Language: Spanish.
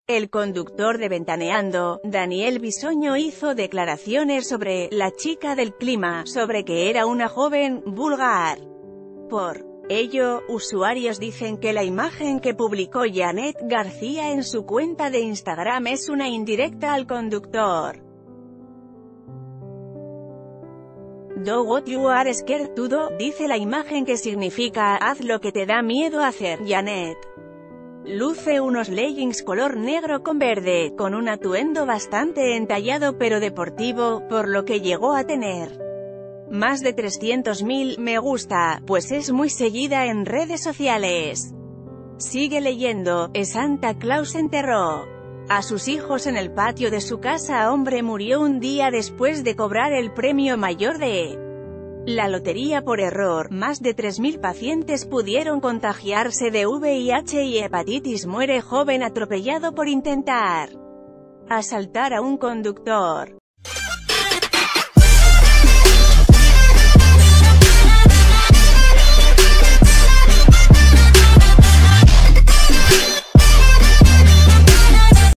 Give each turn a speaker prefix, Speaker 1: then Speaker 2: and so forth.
Speaker 1: El conductor de Ventaneando, Daniel Bisoño, hizo declaraciones sobre «La chica del clima», sobre que era una joven vulgar. Por ello, usuarios dicen que la imagen que publicó Janet García en su cuenta de Instagram es una indirecta al conductor. Do what you are scared to do, dice la imagen, que significa «haz lo que te da miedo hacer». Janet luce unos leggings color negro con verde, con un atuendo bastante entallado pero deportivo, por lo que llegó a tener más de 300.000 me gusta, pues es muy seguida en redes sociales. Sigue leyendo, Santa Claus enterró a sus hijos en el patio de su casa. Hombre murió un día después de cobrar el premio mayor de la lotería por error. Más de 3.000 pacientes pudieron contagiarse de VIH y hepatitis. Muere joven atropellado por intentar asaltar a un conductor.